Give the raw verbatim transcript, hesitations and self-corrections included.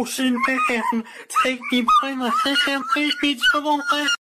ocean man, take me by the hand, lead me to the land.